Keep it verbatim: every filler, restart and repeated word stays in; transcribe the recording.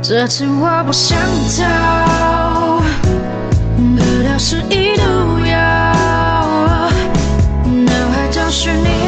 这次我不想逃，可调是一毒药，脑海找寻你。